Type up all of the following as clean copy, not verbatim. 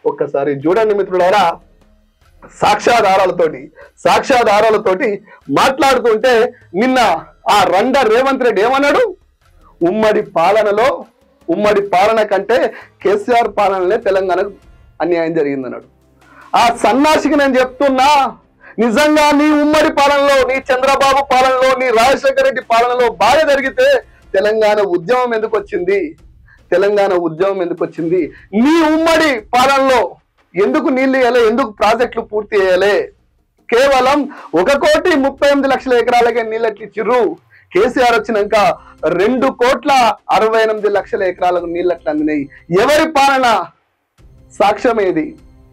ఒక్కసారి చూడండి మిత్రులారా, సాక్ష్యాధారాలతోటి మాట్లాడుతుంటే నిన్న ఆ రండ రేవంత్ రెడ్డి ఏమన్నాడు? ఉమ్మడి పాలన కంటే కేసీఆర్ పాలనలే తెలంగాణకు అన్యాయం జరిగిందన్నాడు. ఆ సన్నాసికి నేను చెప్తున్నా, నిజంగా నీ ఉమ్మడి పాలనలో, నీ చంద్రబాబు పాలనలో, నీ రాజశేఖర రెడ్డి పాలనలో బాగా జరిగితే తెలంగాణ ఉద్యమం ఎందుకు వచ్చింది? నీ ఉమ్మడి పాలనలో ఎందుకు నీళ్లు వేయాలి? ఎందుకు ప్రాజెక్టులు పూర్తి చేయాలి? కేవలం 1,38,00,000 ఎకరాలకే నీళ్ళట్లు ఇచ్చిర్రు. కేసీఆర్ వచ్చినాక 2,68,00,000 ఎకరాలకు నీళ్ళట్లు అందినాయి. ఎవరి పాలన? సాక్ష్యం ఏది?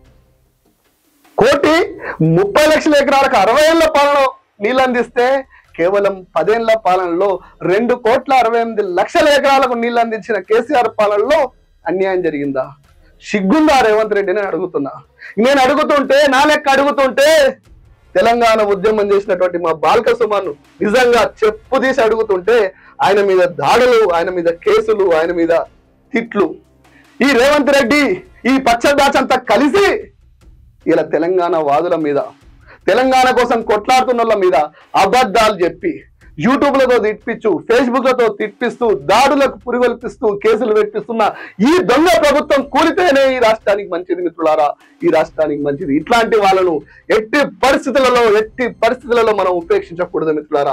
1,30,00,000 ఎకరాలకు 60 ఏళ్ల పాలన నీళ్ళు అందిస్తే కేవలం 10 ఏళ్ల పాలనలో 2,68,00,000 ఎకరాలకు నీళ్ళు అందించిన కేసీఆర్ పాలనలో అన్యాయం జరిగిందా? సిగ్గుందా రేవంత్ రెడ్డి? నేను అడుగుతుంటే నా లెక్క అడుగుతుంటే తెలంగాణ ఉద్యమం చేసినటువంటి మా బాల్క సుమన్ నిజంగా చెప్పు తీసి అడుగుతుంటే ఆయన మీద దాడులు, ఆయన మీద కేసులు, ఆయన మీద తిట్లు. ఈ రేవంత్ రెడ్డి, ఈ పచ్చదాచంతా కలిసి ఇలా తెలంగాణ వాదుల మీద, తెలంగాణ కోసం కొట్లాడుతున్న వాళ్ళ మీద అబద్ధాలు చెప్పి యూట్యూబ్లతో తిట్టిస్తూ, ఫేస్బుక్లతో తిట్టిస్తూ, దాడులకు పురిగొల్పిస్తూ కేసులు పెట్టిస్తున్న ఈ దొంగ ప్రభుత్వం కూలితేనే ఈ రాష్ట్రానికి మంచిది మిత్రులారా, ఈ రాష్ట్రానికి మంచిది. ఇట్లాంటి వాళ్ళను ఎట్టి పరిస్థితులలో మనం ఉపేక్షించకూడదు మిత్రులారా.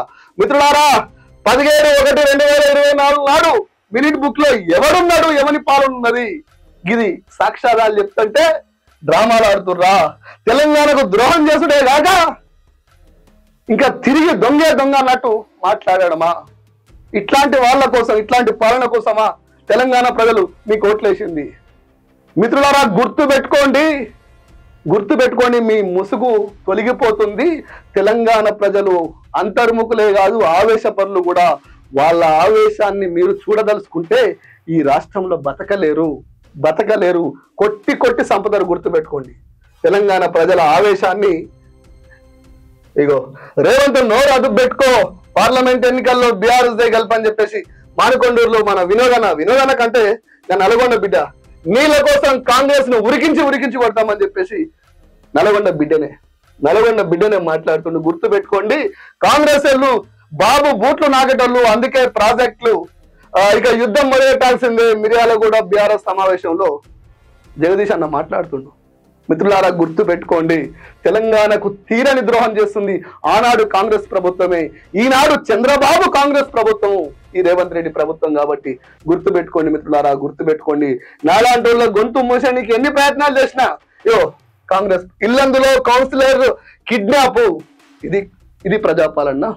17/1/2024 నాడు మినిట్ బుక్ లో ఎవడున్నాడు, ఎవరి పాలనున్నది, ఇది సాక్ష్యాధారాలు చెప్తుంటే డ్రామాలు ఆడుతుర్రా? తెలంగాణకు ద్రోహం చేసుడే కాక ఇంకా తిరిగి దొంగ అన్నట్టు మాట్లాడడమా? ఇట్లాంటి వాళ్ళ కోసం, ఇట్లాంటి పాలన కోసమా తెలంగాణ ప్రజలు మీకు ఓట్లేసింది? మిత్రులారా, గుర్తుపెట్టుకోండి, మీ ముసుగు తొలగిపోతుంది. తెలంగాణ ప్రజలు అంతర్ముఖులే కాదు, ఆవేశపరులు కూడా. వాళ్ళ ఆవేశాన్ని మీరు చూడదలుచుకుంటే ఈ రాష్ట్రంలో బతకలేరు. కొట్టి సంపదను గుర్తుపెట్టుకోండి. తెలంగాణ ప్రజల ఆవేశాన్ని ఇగో రేవంత్ నోరు అదుపు పెట్టుకో, పార్లమెంట్ ఎన్నికల్లో బీఆర్ఎస్ దే గెలుపని చెప్పేసి మానకొండూరులో మన వినోదన కంటే నల్గొండ బిడ్డ నీళ్ళ కోసం కాంగ్రెస్ ను ఉరికించి కొడతామని చెప్పేసి నల్గొండ బిడ్డనే మాట్లాడుతుండే. గుర్తు పెట్టుకోండి, కాంగ్రెస్ వాళ్ళు బాబు బూట్లు నాగేటోళ్ళు, అందుకే ప్రాజెక్టులు ఇక యుద్ధం మొదలెట్టాల్సిందే. మిర్యాలగూడ బీఆర్ఎస్ సమావేశంలో జగదీష్ అన్న మాట్లాడుతుండు. మిత్రులారా, గుర్తు పెట్టుకోండి, తెలంగాణకు తీరని ద్రోహం చేస్తుంది ఆనాడు కాంగ్రెస్ ప్రభుత్వమే, ఈనాడు చంద్రబాబు కాంగ్రెస్ ప్రభుత్వము, ఈ రేవంత్ రెడ్డి ప్రభుత్వం. కాబట్టి గుర్తు పెట్టుకోండి మిత్రులారా, గుర్తు పెట్టుకోండి. నాలాంటి వాళ్ళ గొంతు మూసానికి ఎన్ని ప్రయత్నాలు చేసినా కాంగ్రెస్ ఇల్లందులో కౌన్సిలర్ కిడ్నాప్, ఇది ప్రజాపాలన?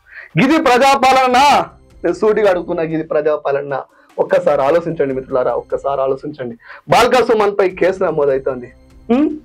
నేను సూటిగా అడుగుతున్నా, ఇది ప్రజాపాలన? ఒక్కసారి ఆలోచించండి మిత్రులారా, ఒక్కసారి ఆలోచించండి. బాల్క సుమన్ పై కేసు నమోదవుతోంది.